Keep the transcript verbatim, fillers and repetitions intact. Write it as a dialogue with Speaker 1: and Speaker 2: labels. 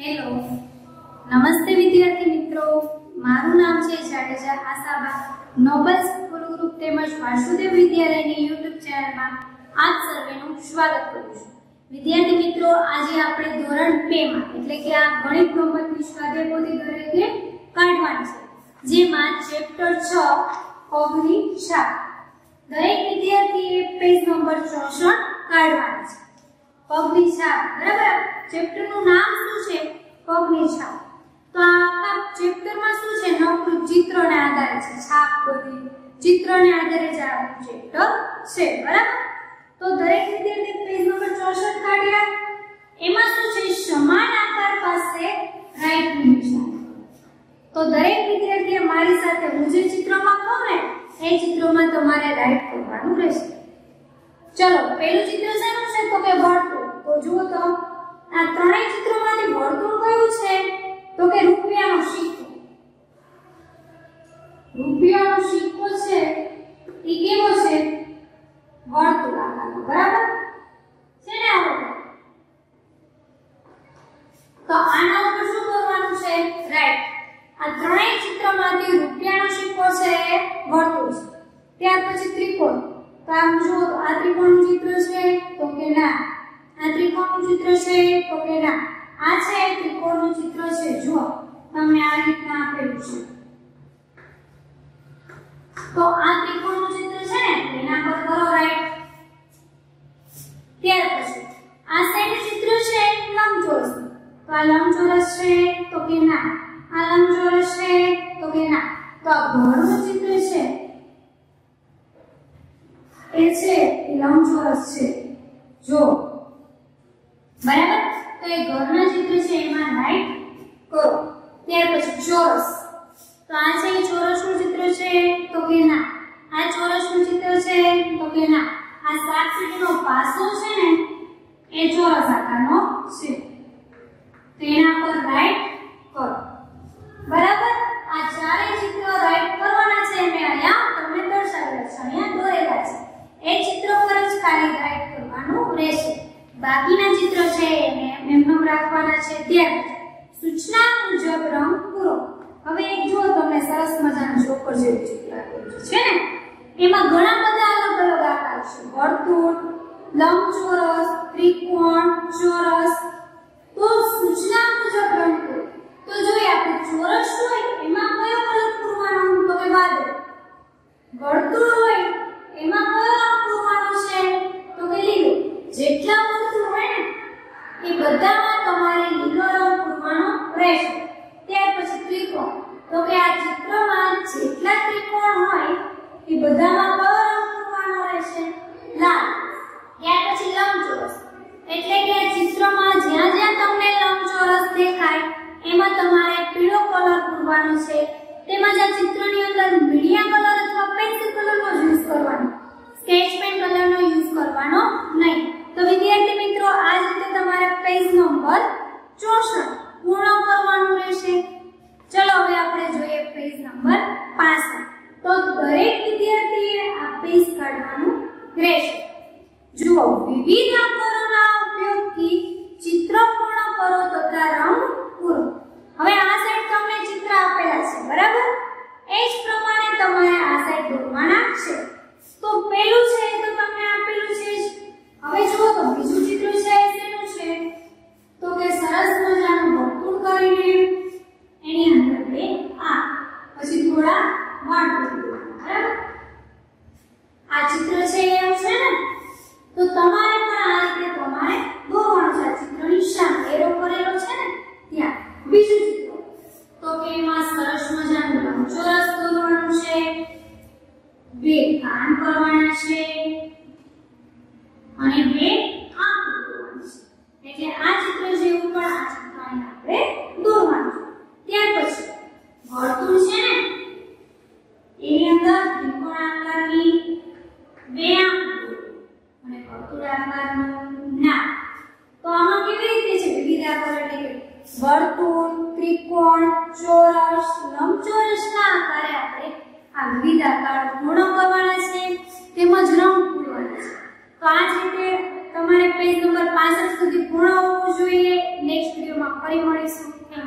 Speaker 1: Hello નમસ્તે વિદ્યાર્થી મિત્રો, મારું નામ છે Jadeja Ashaba. Noble school group તેમજ વાસુદેવ વિદ્યાલયની યુટ્યુબ ચેનલમાં આપ સર્વેનું સ્વાગત કરું છું. વિદ્યાર્થી મિત્રો, આજે આપણે ધોરણ બે માં એટલે કે આ ગણિત ગમતની સ્વાધ્યાય પોથી દરેકે કાઢવાની છે, જેમાં ચેપ્ટર છ પગની છાપ. દરેક વિદ્યાર્થીએ પેજ નંબર ચોસઠ કાઢવાની છે. પગની છાપ, બરાબર. ચેપ્ટરનું નામ શું છે? પગની છાપ. તો આ ચેપ્ટરમાં શું છે? નકરું ચિત્રને આધારે છે. છાપ બધી ચિત્રને આધારે જ આ ચેપ્ટર છે, બરાબર. તો દરેક વિદ્યાર્થી પેજ નંબર ચોસઠ કાઢ્યા. એમાં શું છે? સમાન આકાર પાસે રાઈટ નિશાન. તો દરેક વિદ્યાર્થીએ મારી સાથે હું જે ચિત્રમાં કહું ને એ ચિત્રમાં તમારે રાઈટ કરવાનું રહેશે. ચલો, પહેલું ચિત્ર શેનું છે? તો કે વર્તુળ. તો જુઓ તો આ ત્રણેય ચિત્રોમાંથી વર્તુળ કયું છે? તો કે રૂપિયાનો સિક્કો. રૂપિયાનો સિક્કો છે એ કેવો છે? વર્તુળ આકારનો, બરાબર છે ને? આવડે તો આના ઉપર શું કરવાનું છે? રાઈટ. આ ત્રણેય ચિત્રમાંથી રૂપિયાનો સિક્કો છે વર્તુળ છે. ત્યાર પછી ત્રિકોણ. તો આમ જુઓ તો આ ત્રિકોણનું ચિત્ર છે તો કે ના. આ ત્રિકોણનું ચિત્ર છે તો કે ના. આ છે ત્રિકોણનું ચિત્ર છે. જુઓ તમને આ રીતના આપેલું છે. તો આ ત્રિકોણનું ચિત્ર છે ને એના પર કરો રાઈટ. ત્યાર પછી આ સાઈડ ચિત્ર છે લંબચોરસ. તો આ લંબચોરસ છે તો કે ના. આ લંબચોરસ છે તો કે ના. તો આ ઘરનું ચિત્ર છે એ છે એ લંબચોરસ છે. જો બરાબર. તો એ ઘરના ચિત્ર છે એમાં રાઈટ કરો. ત્યાર પછી ચોરસ. તો આ છે એ ચોરસનું ચિત્ર છે તો કે ના. આ ચોરસનું ચિત્ર છે તો કે ના. આ સાત સીટનો પાસો છે ને એ ચોરસ આકારનો છે. તો એના પર રાઈટ કરો. બરાબર. આ ચારેય ચિત્ર રાઈટ કરવાના છે. મેં અહીંયા તમને દર્શાવેલા છે, અહીંયા દોરેલા છે. એ ચિત્ર પર જ ખાલી રાઈટ કરવાનું રહેશે. બાકીના ચિત્ર છે એને એમનેમ રાખવાના છે. ત્યાર સૂચના મુજબ રંગ પૂરો. હવે એક જો તમને સરસ મજાનું ચોકર જેવું ચિત્ર આપેલું છે ને, એમાં ઘણા બધા અલગ અલગ આકાર છે. વર્તુળ, લંબચોરસ, ત્રિકોણ, ચોરસ. તો સૂચના મુજબ રંગ પૂરો. તો જોઈએ આપણે ચોરસ હોય એમાં કયો કલર પૂરવાનો? તો કે વાદળી. વર્તુળ હોય એમાં કયો રંગ પૂરવાનો છે? તો કે લીલો. જેટલા વર્તુળ હોય ને એ બધામાં તમારે લીલો રંગ પૂરવાનો રહેશે. ત્યાર પછી ત્રિકોણ. તો કે આ ચિત્રમાં જેટલા ત્રિકોણ હોય એ બધામાં કયો રંગ પૂરવાનો રહેશે? લાલ. ત્યાર પછી લંબચોરસ. એટલે કે આ ચિત્રમાં જ્યાં જ્યાં તમને લંબચોરસ દેખાય એમાં તમારે પીળો કલર પૂરવાનો છે. તેમજ આ ચિત્રની અંદર મીડિયા કલર અથવા પેન્સિલ કલરનો યુઝ કરવાનો, સ્કેચ પેન કલરનો યુઝ કરવાનો નહીં. તો વિદ્યાર્થી મિત્રો, આ રીતે તમારે પેજ નંબર ચોસઠ પૂર્ણ કરવાનું રહેશે. ચલો હવે આપણે જોઈએ પેજ નંબર પાસઠ. તો દરેક વિદ્યાર્થીએ આ પેજ કાઢવાનું રહેશે. જુઓ, વિવિધ આકારોના ઉપયોગથી ચિત્ર પૂર્ણ કરો તથા રંગ પૂરો. હવે આ સાઈડ તમને ચિત્ર આપેલા છે, બરાબર. એ જ પ્રમાણે તમારે આ સાઈડ દોરવાના છે. તો પહેલું છે તો તમને આપેલું છે. હવે જુઓ તો બીજું ચિત્ર છે શેનું છે? તો કે સરસ મજાનું વર્તુળ કરીને એની અંદર બે આ પછી થોડા વાળ દોરવાના, બરાબર. આ ચિત્ર છે એમ છે ને, તો તમારે પણ આ રીતે તમારે દોરવાનું છે. આ ચિત્રની સામે એરો કરેલો છે ને ત્યાં. બીજું ચિત્ર તો કે એમાં સરસ મજાનું લંબચોરસ દોરવાનું છે. બે કાન કરવાના છે અને બે આંખ દોરવાની છે. એટલે આ ચિત્ર જેવું પણ આ ચિત્રને આપણે દોરવાનું છે. ત્યાર પછી વર્તુળ છે ને એની અંદર ત્રિકોણ આકારની બે આંખ અને વર્તુળ આકારનું નાક. તો આમાં કેવી રીતે છે? વિવિધ આકાર એટલે વર્તુળ, ત્રિકોણ, ચોરસ, લંબચોરસના આકારે આપણે આ વિવિધ આકાર પૂર્ણ કરવાના છે. તેમજ રંગ પૂરવાના છે. તો આ જ રીતે તમારે પેજ નંબર પાસઠ સુધી પૂર્ણ હોવું જોઈએ. નેક્સ્ટ વિડિયોમાં ફરી મળીશું.